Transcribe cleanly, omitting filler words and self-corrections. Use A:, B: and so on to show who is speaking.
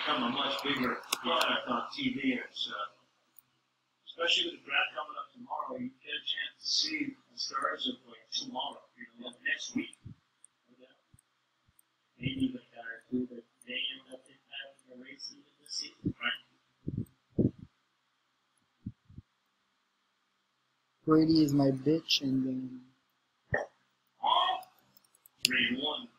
A: become a much bigger product on TV. It's, especially with the draft coming up tomorrow, you get a chance to see the stars of like tomorrow, next week. Maybe the guy or two that they end up having a race even this season, right?
B: Brady is my bitch, and
A: 3-1.